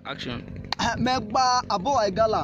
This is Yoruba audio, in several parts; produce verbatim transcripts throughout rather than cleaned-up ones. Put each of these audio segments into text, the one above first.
Action. Megba abo Igala.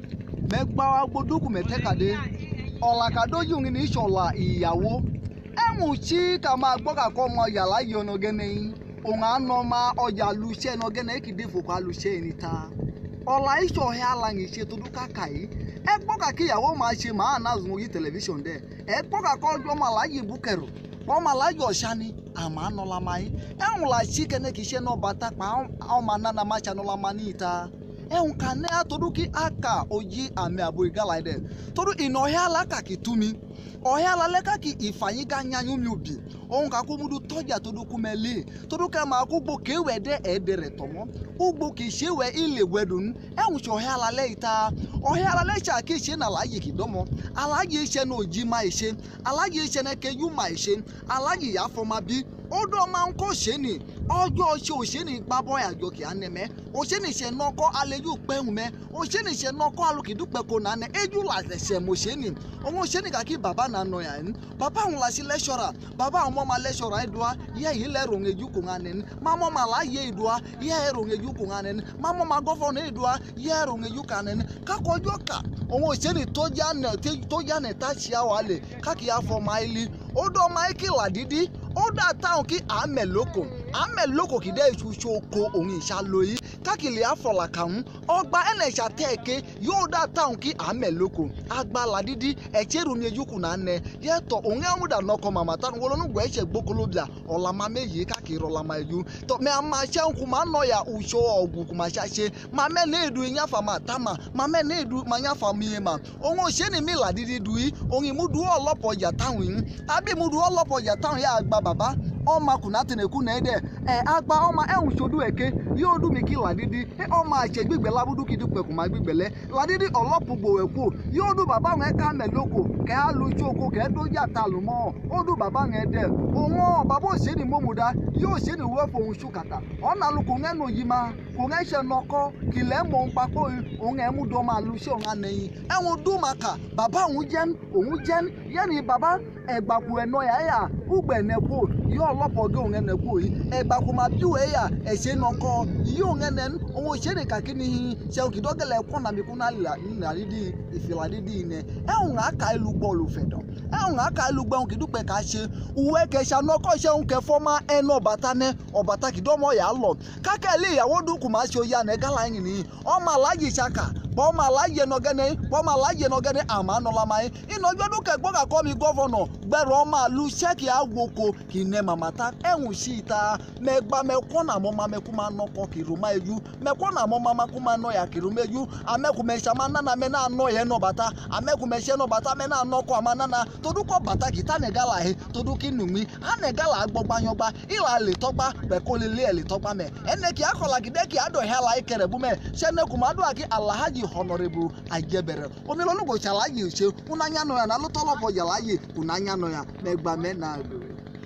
Megba agboduku metekade. Ola kado yung ni shola iyawo. Emu chi kama agboka ko mo yala yono gene. Onga no ma oja luche no gene kide foko luche nita. Ola isho he ala ngiche toduka kai. Egboka ki yawo ma che ma na zun yi television de. Egboka ko jo ma la yi bukero. Ko ma la yo shani ama no la mai. Enwu la chi kene ki she no bata pa o ma na na ma cha no la manita. Ehun kane atoduki aka oji ame abo Igala de. Todu ino he ala ka kitumi. Ohe ala leka ki ifanyi ganya nyumi obi. Ohun ka kumudu toja toduku mele. Toduka ma kugbo kewe de edere tomo. Ugbo ki shewe ile wedun. Ehun cho he ala leita. Ohe ala lecha ki she na laye ki domo. Alaye she no oji ma ishe. Alaye she na ke yu ma ishe. Alaye ya foma bi. Odo ma nko she ni. Ojo se o se ni gbabo ajo ki aneme. O se ni se noko aleju pehun me. O se ni se noko aluki dupe ko na ne eju la se mo se ni. Omo se ni ka ki baba na no ya ni. Baba un la si lecturer. Baba omo ma lecturer edua. Ye yi le ron eju ko nganen. Mama ma la ye edua. Ye ron eju ko nganen. Mama ma governor edua. Ye ron eju kanen. Ka ko joka. Omo se ni to ja ne to ja ne ta chia wale. Ka ki afo maili. Odo maiki ladidi. Oda town ki ame loko. Ame loko ki de isu ko ohun isaloyi. Kakili afola kan. Ogba ene sha teke yo da town ki ame loko. Agba ladidi echeru ni ejuku na ne. Yeto ohun amuda noko mama tan wolonu gwe se gbokolobia. Ola ma meyi kakiri ola ma eju. To me ama sha nku ma no ya usho ogu kuma sha se. Ma me na edu nyafa ma tama. Ma me na edu ma nyafa mi ma. Ohun se ni mi ladidi dui. Ohun mudu olopo ya town yin. Abi mudu olopo ya town ya agba baba. Oma kunate ne ku na ede eh agba oma ehun sodu eke yo du mi ki ladidi e oma se gbigbe labudu ki dupe ku ma gbigbele ladidi olopo gbo eku yo du baba won ka me loko ke alu choko ke do jata lu mo o du baba won ede ohun baba o se ni momuda yo se ni we fo hun sukata ona lu ku ngenu yima ku nge se noko ki le mo npapo ohun emu do ma lu se ohun aneyin ehun du maka baba ohun jen ohun jen yani baba egbaku eno ya ya ugbe neku yo olopo ge ohun neku yi egbaku ma biwe ya ese noko yo ngenen ohun se ni kakini se okidogele kun na mi kun na na ridi ifiladidi ne ehun aka ilugbo olufedo ehun aka ilugbo ohun kidupe ka se uwe ke sha noko se ohun ke forma eno obata ne obata kidomo ya lo kakele iyawo duku ma se oya ne Igala yin ni o ma laye saka bo ma laye no gene bo ma laye no gene ama no la mai ino jodu ke gbo ka ko mi governor gbero ma lu check ya gwoko ki ne mamata ehun sita megba mekwo na mo ma meku ma no ko ki roma eju mekwo na mo mama ku ma no ya ki roma eju ameku me sha mana na me na no ye no bata ameku me she no bata me na no ko amana na todu ko bata ki ta ne Igala he todu ki numi a ne Igala agbogba yonba ila le togba be ko le le le togba me ene ki akola gide ki ado he la ikere bu me she ne ku ma do aki Alhaji Honorable Ajebere omi lo nugo chalaye se unanya no ya na lo tolo bo yalaye unanya no ya megba me na